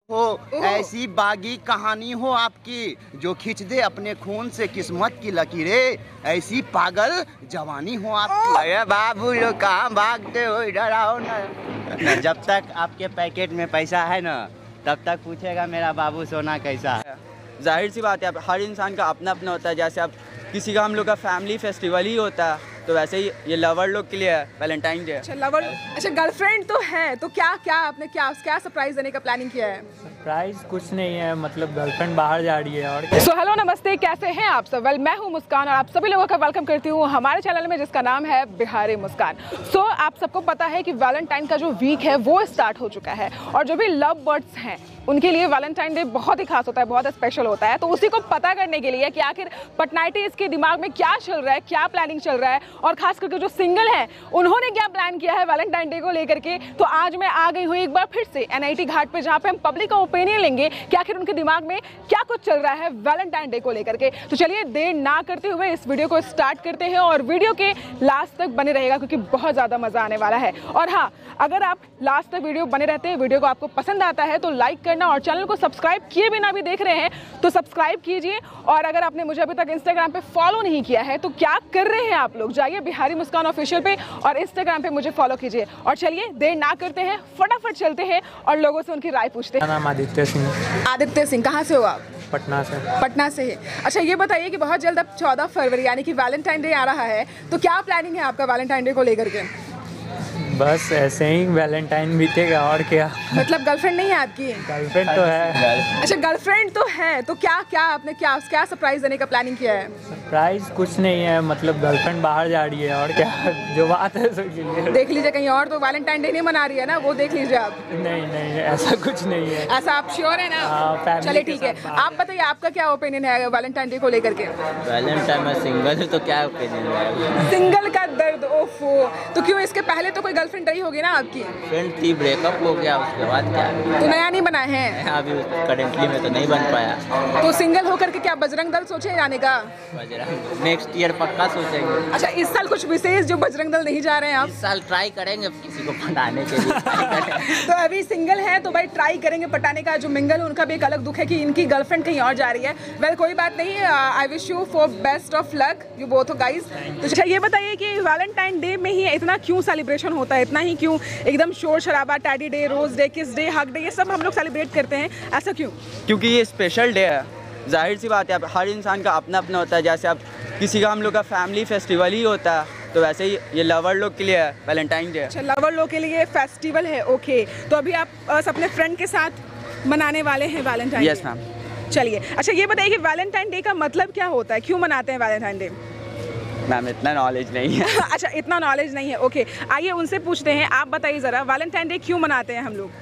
हो ऐसी बागी कहानी हो आपकी जो खींच दे अपने खून से किस्मत की लकीरें, ऐसी पागल जवानी हो आपकी। अरे बाबू लोग कहाँ भागते हो, इधर आओ ना। जब तक आपके पैकेट में पैसा है ना तब तक पूछेगा मेरा बाबू सोना कैसा है। जाहिर सी बात है, अब हर इंसान का अपना अपना होता है। जैसे अब किसी का हम लोग का फैमिली फेस्टिवल ही होता है, तो वैसे ही ये लवर लोग के लिए है वैलेंटाइन डे। अच्छा लवर, अच्छा गर्लफ्रेंड तो है, तो क्या क्या आपने क्या सरप्राइज देने का प्लानिंग किया है? सरप्राइज कुछ नहीं है, मतलब गर्लफ्रेंड बाहर जा रही है और सो हेलो नमस्ते, कैसे हैं आप सब? वेल मैं हूं मुस्कान और आप सभी लोगों का वेलकम करती हूं हमारे चैनल में जिसका नाम है बिहारी मुस्कान। सो आप सबको पता है कि वैलेंटाइन का जो वीक है वो स्टार्ट हो चुका है और जो भी लव बर्ड्स हैं उनके लिए वैलेंटाइन डे बहुत ही खास होता है, बहुत स्पेशल होता है। तो उसी को पता करने के लिए कि आखिर पटनाइटीज के दिमाग में क्या चल रहा है, क्या प्लानिंग चल रहा है और खास करके जो सिंगल हैं उन्होंने क्या प्लान किया है वैलेंटाइन डे को लेकर के, तो आज मैं आ गई हूँ एक बार फिर से NIT घाट पे, जहाँ पे हम पब्लिक का ओपिनियन लेंगे कि आखिर उनके दिमाग में क्या कुछ चल रहा है वैलेंटाइन डे को लेकर के। तो चलिए देर ना करते हुए इस वीडियो को स्टार्ट करते हैं और वीडियो के लास्ट तक बने रहेगा क्योंकि बहुत ज़्यादा मज़ा आने वाला है। और हाँ, अगर आप लास्ट तक वीडियो बने रहते हैं, वीडियो को आपको पसंद आता है तो लाइक करना और चैनल को सब्सक्राइब किए बिना भी देख रहे हैं तो सब्सक्राइब कीजिए। और अगर आपने मुझे अभी तक इंस्टाग्राम पे फॉलो नहीं किया है तो क्या कर रहे हैं आप लोग, जाइए बिहारी मुस्कान ऑफिशियल पे और इंस्टाग्राम पे मुझे फॉलो कीजिए। और चलिए देर ना करते हैं, फटाफट चलते हैं और लोगों से उनकी राय पूछते हैं। मेरा नाम आदित्य सिंह। आदित्य सिंह, कहाँ से हो आप? पटना से। पटना से है। अच्छा ये बताइए कि बहुत जल्द अब 14 फरवरी यानी कि वैलेंटाइन डे आ रहा है, तो क्या प्लानिंग है आपका वैलेंटाइन डे को लेकर के? बस ऐसे ही वैलेंटाइन बीतेगा और क्या। मतलब गर्लफ्रेंड नहीं है आपकी? गर्लफ्रेंड तो है। अच्छा गर्लफ्रेंड तो है, तो क्या आपने क्या सरप्राइज देने का प्लानिंग किया है? सरप्राइज कुछ नहीं है, मतलब गर्लफ्रेंड बाहर जा रही है और क्या जो बात है सो देख लीजिए कहीं और तो वैलेंटाइन डे नहीं मना रही है ना, वो देख लीजिए आप। नहीं ऐसा कुछ नहीं है। ऐसा आप श्योर है ना? हाँ, चलिए ठीक है, आप बताइए आपका क्या ओपिनियन है वैलेंटाइन डे को लेकर के? वैलेंटाइन में सिंगल है तो क्या ओपिनियन है? सिंगल का दर्द, ओफो। तो क्यों, इसके पहले तो कोई गर्लफ्रेंड रही होगी ना आपकी? फ्रेंड थी, ब्रेकअप हो गया, उसके बाद क्या? तो नया नहीं बना है? अभी करेंटली में तो नहीं बन पाया। तो सिंगल होकर के क्या बजरंग दल सोचे जाने का? नेक्स्ट ईयर पक्का सोचेंगे। अच्छा इस साल कुछ विशेष जो बजरंग दल नहीं जा रहे हैं आप? इस साल ट्राई करेंगे किसी को पटाने के लिए। तो अभी सिंगल है तो भाई ट्राई करेंगे पटाने का। जो मिंगल है उनका भी एक अलग दुख है कि इनकी गर्लफ्रेंड कहीं और जा रही है। वेल कोई बात नहीं, I wish you for best of luck you both guys. तो अच्छा ये बताइए कि वैलेंटाइन डे में ही इतना क्यों सेलिब्रेशन होता है, इतना ही क्यों एकदम शोर शराबा, teddy day, rose day, kiss day, hug day, ये सब हम लोग सेलिब्रेट करते हैं, ऐसा क्यों? क्योंकि ये स्पेशल डे है। जाहिर सी बात है, अब हर इंसान का अपना अपना होता है। जैसे अब किसी का हम लोग का फैमिली फेस्टिवल ही होता है, तो वैसे ही ये लवर लोग के लिए है वैलेंटाइन डे। अच्छा लवर लोग के लिए फेस्टिवल है, ओके। तो अभी आप अपने फ्रेंड के साथ मनाने वाले हैं वैलेंटाइन? Yes ma'am. चलिए अच्छा ये बताइए कि वैलेंटाइन डे का मतलब क्या होता है, क्यों मनाते हैं वैलेंटाइन डे? मैम इतना नॉलेज नहीं है। अच्छा इतना नॉलेज नहीं है, ओके। आइए उनसे पूछते हैं, आप बताइए ज़रा वैलेंटाइन डे क्यों मनाते हैं हम लोग?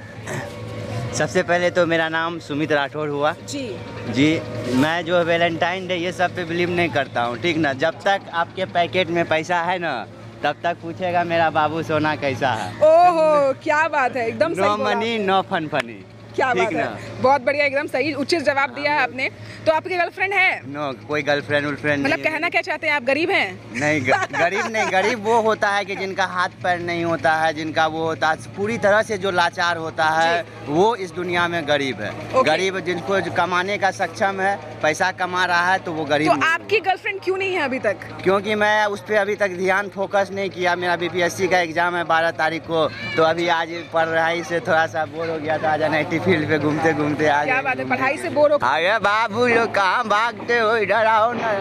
सबसे पहले तो मेरा नाम सुमित राठौर हुआ जी। मैं जो वैलेंटाइन डे ये सब पे बिलीव नहीं करता हूँ, ठीक ना। जब तक आपके पैकेट में पैसा है ना तब तक पूछेगा मेरा बाबू सोना कैसा है। ओहो क्या बात है, एकदम सही नो बोला। Money no fun funny. क्या बात है, बहुत बढ़िया, एकदम सही उचित जवाब दिया है आपने। तो आपकी गर्लफ्रेंड है? नो कोई गर्लफ्रेंड वर्लफ्रेंड मतलब नहीं। कहना क्या चाहते हैं आप, गरीब हैं? नहीं गरीब नहीं, गरीब वो होता है कि जिनका हाथ पैर नहीं होता है, जिनका वो होता है पूरी तरह से जो लाचार होता है, वो इस दुनिया में गरीब है। गरीब जिनको कमाने का सक्षम है, पैसा कमा रहा है तो वो गरीब तो नहीं। आपकी गर्लफ्रेंड क्यों नहीं है अभी तक? क्योंकि मैं उस पर अभी तक ध्यान फोकस नहीं किया। मेरा BPSC का एग्जाम है 12 तारीख को, तो अभी आज पढ़ाई से थोड़ा सा बोर हो गया था। आज NIT फील्ड पे घूमते घूमते आ क्या बात है, पढ़ाई से बोर हो? अरे बाबू लोग कहाँ भागते हो, इधर आओ ना।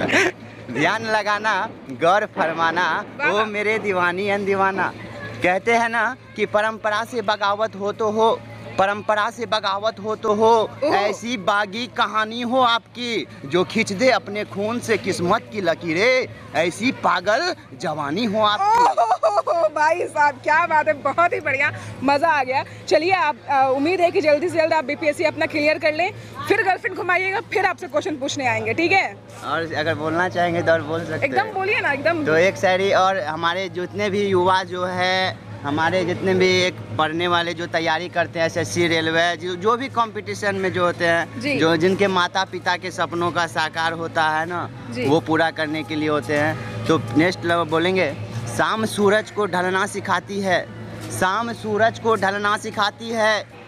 ध्यान लगाना, गौर फरमाना, ओ मेरे दीवानी एन दीवाना। कहते हैं ना कि परंपरा से बगावत हो तो हो, परंपरा से बगावत हो तो हो, ऐसी बागी कहानी हो आपकी जो खींच दे अपने खून से किस्मत की लकीरें, ऐसी पागल जवानी हो आपकी। भाई साहब क्या बात है, बहुत ही बढ़िया, मज़ा आ गया। चलिए आप उम्मीद है कि जल्दी से जल्द आप BPSC अपना क्लियर कर लें, फिर गर्लफ्रेंड घुमाइएगा, फिर आपसे क्वेश्चन पूछने आएंगे, ठीक है? और अगर बोलना चाहेंगे तो और बोल सकते हैं। एकदम बोलिए ना, एकदम। तो एक शायरी, और हमारे जितने भी युवा जो है, हमारे जितने भी एक पढ़ने वाले जो तैयारी करते हैं SSC, रेलवे, जो भी कंपटीशन में जो होते हैं, जो जिनके माता पिता के सपनों का साकार होता है ना, वो पूरा करने के लिए होते हैं। तो नेक्स्ट बोलेंगे, शाम सूरज को ढलना सिखाती है, शाम सूरज को ढलना सिखाती है,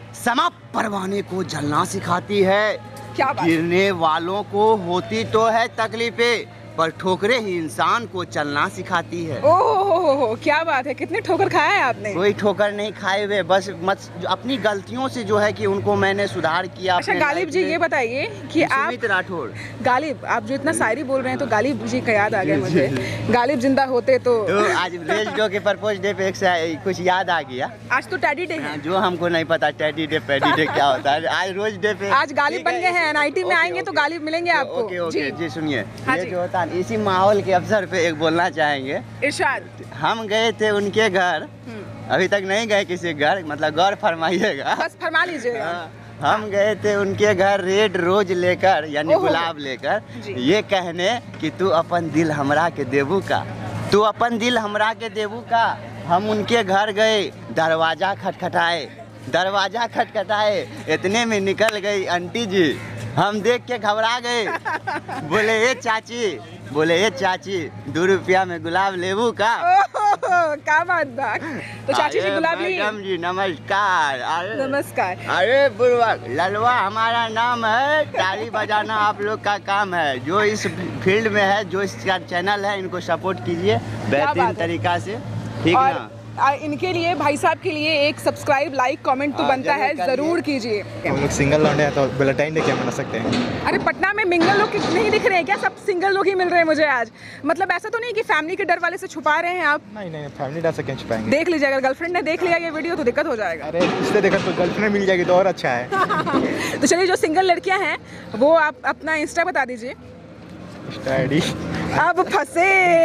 समा परवाने को जलना सिखाती है। क्या बात। गिरने वालों को होती तो है तकलीफें, पर ठोकरे ही इंसान को चलना सिखाती है। ओह क्या बात है, कितने ठोकर खाया है आपने? कोई ठोकर नहीं खाए हुए, बस अपनी गलतियों से जो है कि उनको मैंने सुधार किया। अच्छा गालिब जी ये बताइए कि आप सुमित राठौर, गालिब आप जो इतना शायरी बोल रहे हैं तो गालिब जी का याद आ गया मुझे। गालिब जिंदा होते तो आज रोज डे के परपोज डे पे कुछ याद आ गया। आज तो टैडी डे है। जो हमको नहीं पता टैडी डे पैडी डे क्या होता है। आज रोज डे पे आज गालिब बन गए हैं, एनआईटी में आएंगे तो गालिब मिलेंगे आपको। ओके जी सुनिए, हाँ ये जी। जो होता है इसी माहौल के अवसर पे एक बोलना चाहेंगे। इरशाद। हम गए थे उनके घर, अभी तक नहीं गए किसी घर, मतलब गौर फरमाइएगा। बस फरमा लीजिएगा। हम गए थे उनके घर रेड रोज लेकर, यानी ओहो। गुलाब लेकर, जी। ये कहने कि तू अपन दिल हमरा के देबू का, तू अपन दिल हमरा के देबू का। हम उनके घर गए, दरवाजा खटखटाए, दरवाजा खटखटाए, इतने में निकल गई आंटी जी। हम देख के घबरा गए, बोले ये चाची, बोले ये चाची 2 रुपया में गुलाब लेबू का। ओह, क्या बात बा। तो चाची जी अरे गुलाब ली। मैडम जी नमस्कार। अरे नमस्कार। अरे बुढ़वा, ललवा हमारा नाम है, ताली बजाना आप लोग का काम है। जो इस फील्ड में है, जो इसका चैनल है, इनको सपोर्ट कीजिए बेहतरीन बात है। तरीका से, ठीक और ना। इनके लिए भाई साहब के लिए एक सब्सक्राइब लाइक कमेंट तो हाँ, बनता जरूर है, करिए। जरूर कीजिए। हम लोग सिंगल लौंडे हैं तो वैलेंटाइन डे क्या मना सकते हैं? अरे पटना में मिंगल लोग नहीं दिख रहे हैं क्या? सब सिंगल लोग ही मिल रहे हैं मुझे आज। मतलब ऐसा तो नहीं कि फैमिली के डर वाले से छुपा रहे हैं आप? नहीं नहीं, फैमिली डर से क्या छुपाएंगे। देख लीजिए, अगर गर्लफ्रेंड ने देख लिया ये वीडियो तो दिक्कत हो जाएगा। अरे इससे देखा तो गर्लफ्रेंड मिल जाएगी तो और अच्छा है। तो चलिए, जो सिंगल लड़कियां हैं वो आप अपना इंस्टा बता दीजिए। इंस्टा आईडी अब फंसे।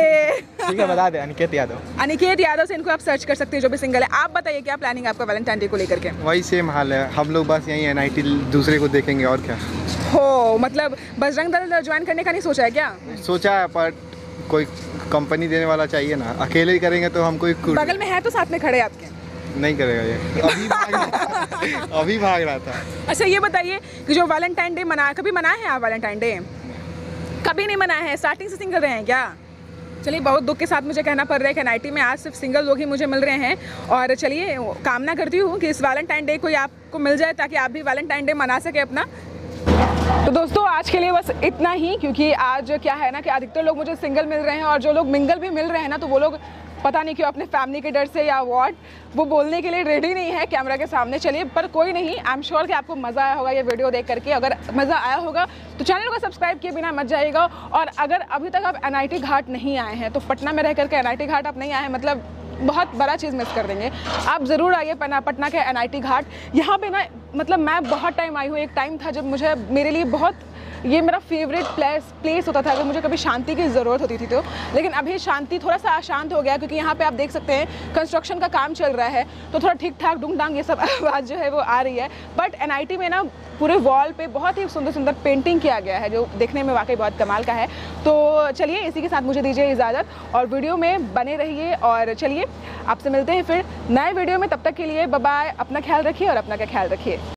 ठीक है, बता दे, अनिकेत यादव। अनिकेत यादव से इनको आप सर्च कर सकते हैं, जो भी सिंगल है। आप बताइए क्या प्लानिंग आपका वैलेंटाइन डे को लेकर के? वही सेम हाल है, हम लोग बस यहीं एनआईटी दूसरे को देखेंगे और क्या। हो मतलब बजरंग दल ज्वाइन करने का नहीं सोचा है क्या? सोचा है पर कोई कंपनी देने वाला चाहिए ना, अकेले ही करेंगे तो हम कोई बगल में है तो साथ में खड़े आपके। नहीं करेगा ये। अभी भाग रहा था, अभी भाग रहा था। अच्छा ये बताइए कि जो वैलेंटाइन डे कभी मनाए हैं आप? वैलेंटाइन डे कभी नहीं मनाया है, स्टार्टिंग से सिंगल रहे हैं क्या? चलिए, बहुत दुख के साथ मुझे कहना पड़ रहा है कि एनआईटी में आज सिर्फ सिंगल लोग ही मुझे मिल रहे हैं। और चलिए, कामना करती हूँ कि इस वैलेंटाइन डे कोई आपको मिल जाए ताकि आप भी वैलेंटाइन डे मना सके अपना। तो दोस्तों आज के लिए बस इतना ही, क्योंकि आज क्या है ना कि अधिकतर लोग मुझे सिंगल मिल रहे हैं, और जो लोग मिंगल भी मिल रहे हैं ना तो वो लोग पता नहीं क्यों अपने फैमिली के डर से या व्हाट वो बोलने के लिए रेडी नहीं है कैमरा के सामने। चलिए, पर कोई नहीं, आई एम श्योर कि आपको मज़ा आया होगा ये वीडियो देख करके। अगर मज़ा आया होगा तो चैनल को सब्सक्राइब किए बिना मत जाइएगा। और अगर अभी तक आप एनआईटी घाट नहीं आए हैं तो पटना में रह करके एनआईटी घाट आप नहीं आए हैं, मतलब बहुत बड़ा चीज़ मिस कर देंगे। आप ज़रूर आइए पटना के एनआईटी घाट। यहाँ पे ना मतलब मैं बहुत टाइम आई हूँ, एक टाइम था जब मेरे लिए बहुत ये मेरा फेवरेट प्लेस होता था अगर मुझे कभी शांति की ज़रूरत होती थी तो। लेकिन अभी शांति थोड़ा सा अशांत हो गया, क्योंकि यहाँ पे आप देख सकते हैं कंस्ट्रक्शन का काम चल रहा है, तो थोड़ा ठीक ठाक डूंग डांग ये सब आवाज़ जो है वो आ रही है। बट एनआईटी में ना पूरे वॉल पे बहुत ही सुंदर सुंदर पेंटिंग किया गया है, जो देखने में वाकई बहुत कमाल का है। तो चलिए, इसी के साथ मुझे दीजिए इजाज़त और वीडियो में बने रहिए। और चलिए, आपसे मिलते हैं फिर नए वीडियो में, तब तक के लिए बाय बाय। अपना ख्याल रखिए और अपना का ख्याल रखिए।